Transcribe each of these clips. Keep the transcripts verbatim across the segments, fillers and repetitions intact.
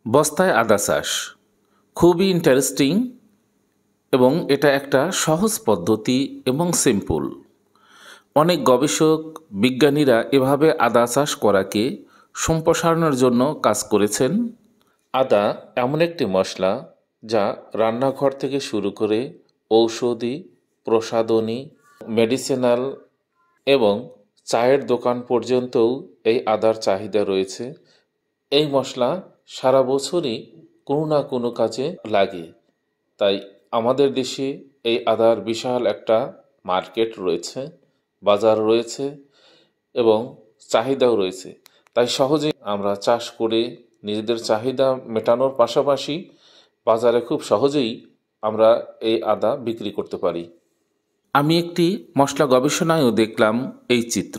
বস্তায় আদা চাষ খুবই ইন্টারেস্টিং এবং এটা একটা সহজ পদ্ধতি এবং সিম্পল। অনেক গবেষক বিজ্ঞানীরা এভাবে আদা চাষ করাকে সম্প্রসারণের জন্য কাজ করেছেন। আদা এমন একটি মশলা যা রান্নাঘর থেকে শুরু করে ঔষধি, প্রসাধনী, মেডিসিনাল এবং চায়ের দোকান পর্যন্তও এই আদার চাহিদা রয়েছে। এই মশলা সারা বছরই কোনো না কোনো কাজে লাগে, তাই আমাদের দেশে এই আদার বিশাল একটা মার্কেট রয়েছে, বাজার রয়েছে এবং চাহিদাও রয়েছে। তাই সহজেই আমরা চাষ করে নিজেদের চাহিদা মেটানোর পাশাপাশি বাজারে খুব সহজেই আমরা এই আদা বিক্রি করতে পারি। আমি একটি মশলা গবেষণায়ও দেখলাম এই চিত্র।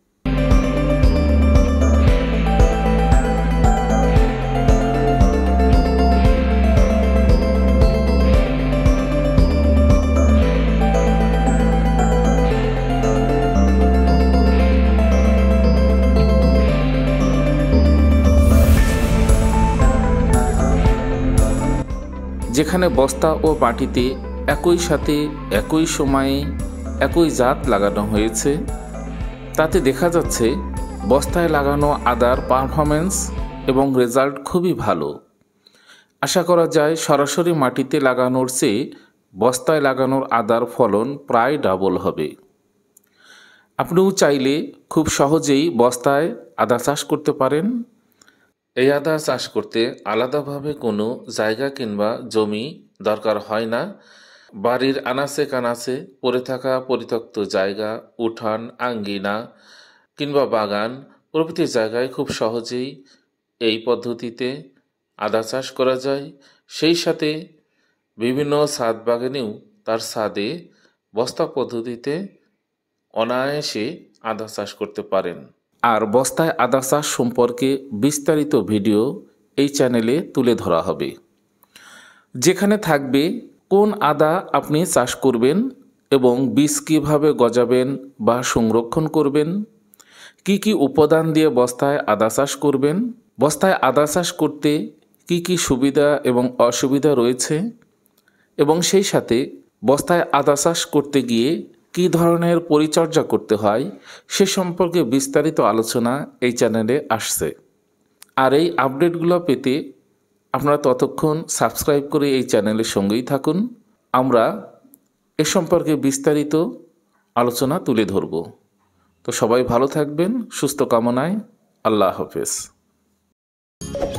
যেখানে বস্তা ও মাটিতে একই সাথে একই সময়ে একই জাত লাগানো হয়েছে, তাতে দেখা যাচ্ছে বস্তায় লাগানো আদার পারফরমেন্স এবং রেজাল্ট খুবই ভালো। আশা করা যায় সরাসরি মাটিতে লাগানোর চেয়ে বস্তায় লাগানোর আদার ফলন প্রায় ডাবল হবে। আপনিও চাইলে খুব সহজেই বস্তায় আদা চাষ করতে পারেন। এই আদা চাষ করতে আলাদাভাবে কোনো জায়গা কিংবা জমি দরকার হয় না। বাড়ির আনাচে কানাচে পড়ে থাকা পরিত্যক্ত জায়গা, উঠান, আঙ্গিনা কিংবা বাগান প্রভৃতি জায়গায় খুব সহজেই এই পদ্ধতিতে আদা চাষ করা যায়। সেই সাথে বিভিন্ন ছাদ বাগানেও তার ছাদে বস্তা পদ্ধতিতে অনায়াসে আদা চাষ করতে পারেন। আর বস্তায় আদা চাষ সম্পর্কে বিস্তারিত ভিডিও এই চ্যানেলে তুলে ধরা হবে, যেখানে থাকবে কোন আদা আপনি চাষ করবেন এবং বীজ কীভাবে গজাবেন বা সংরক্ষণ করবেন, কি কি উপাদান দিয়ে বস্তায় আদা চাষ করবেন, বস্তায় আদা চাষ করতে কি কি সুবিধা এবং অসুবিধা রয়েছে এবং সেই সাথে বস্তায় আদা চাষ করতে গিয়ে কী ধরনের পরিচর্যা করতে হয় সে সম্পর্কে বিস্তারিত আলোচনা এই চ্যানেলে আসছে। আর এই আপডেটগুলো পেতে আপনারা ততক্ষণ সাবস্ক্রাইব করে এই চ্যানেলের সঙ্গেই থাকুন। আমরা এ সম্পর্কে বিস্তারিত আলোচনা তুলে ধরব। তো সবাই ভালো থাকবেন, সুস্থ কামনায়। আল্লাহ হাফেজ।